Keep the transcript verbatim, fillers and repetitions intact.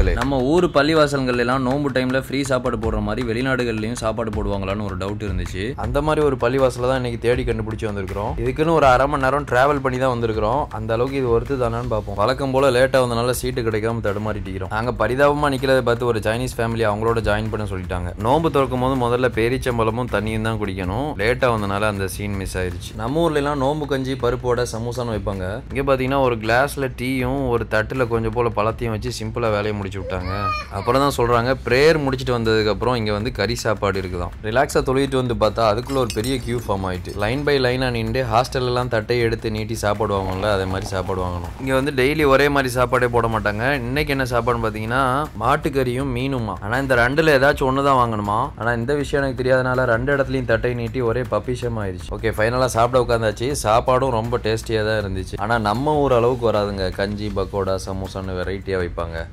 நண்பர்களே, நம்ம ஊர் பள்ளிவாசல்கள் எல்லாம் நோம்பு டைம்ல ஃப்ரீ சாப்பாடு போடுற மாதிரி வெளிநாடுகள்லயும் சாப்பாடு போடுவாங்களான்னு ஒரு டவுட் இருந்துச்சு. அந்த மாதிரி ஒரு பள்ளிவாசல தான் இன்னைக்கு தேடி கண்டுபிடிச்சு வந்திருக்கிறோம். இதுக்குன்னு ஒரு அரை மணி நேரம் டிராவல் பண்ணி தான் வந்திருக்கிறோம். அந்த அளவுக்கு இது ஒருத்து தானான்னு பார்ப்போம். வழக்கம் போல லேட்டா வந்தனால சீட்டு கிடைக்காம தடுமாறிட்டிக்கிறோம். நாங்க பரிதாபமா நிக்கிறத பார்த்து ஒரு சைனீஸ் ஃபேமிலி அவங்களோட ஜாயின் பண்ண சொல்லிட்டாங்க. நோம்பு திறக்கும் போது முதல்ல பேரிச்சம்பழமும் தண்ணியும் தான் குடிக்கணும். லேட்டா வந்தனால அந்த சீன் மிஸ் ஆயிருச்சு. நம்ம ஊர்ல எல்லாம் நோம்பு கஞ்சி பருப்போட சமோசான்னு வைப்பாங்க. இங்க பாத்தீங்கன்னா ஒரு கிளாஸ்ல டீயும் ஒரு தட்டுல கொஞ்சம் போல பழத்தையும் வச்சு சிம்பிளா வேலையை முடிச்சு விட்டாங்க. அப்புறம் தான் சொல்றாங்க பிரேயர் முடிச்சுட்டு வந்ததுக்கு அப்புறம் இங்க வந்து கறி சாப்பாடு இருக்குதான். ரிலாக்ஸா தொழுகிட்டு வந்து பார்த்தா அதுக்குள்ள ஒரு பெரிய கியூ ஃபார்ம் ஆயிட்டு லைன் பை லைனா நின்று ஹாஸ்டல் எல்லாம் தட்டையை எடுத்து நீட்டி சாப்பாடு வாங்கணும்ல, அதே மாதிரி சாப்பாடு வாங்கணும். இங்க வந்து டெய்லி ஒரே மாதிரி சாப்பாடே போட மாட்டாங்க. இன்னைக்கு என்ன சாப்பாடுன்னு பாத்தீங்கன்னா மாட்டுக்கறியும் மீனுமா. ஆனா இந்த ரெண்டுல ஏதாச்சும் ஒண்ணுதான் வாங்கணுமா. ஆனா இந்த விஷயம் எனக்கு தெரியாதனால ரெண்டு இடத்துலயும் தட்டை நீட்டி ஒரே பப்பிஷம் ஆயிடுச்சு. ஓகே, ஃபைனலா சாப்பிட உட்காந்தாச்சு. சாப்பாடும் ரொம்ப டேஸ்டியா தான் இருந்துச்சு. ஆனா நம்ம ஊர் அளவுக்கு வராதுங்க. கஞ்சி பக்கோடா சமோசான்னு வெரைட்டியா வைப்பாங்க.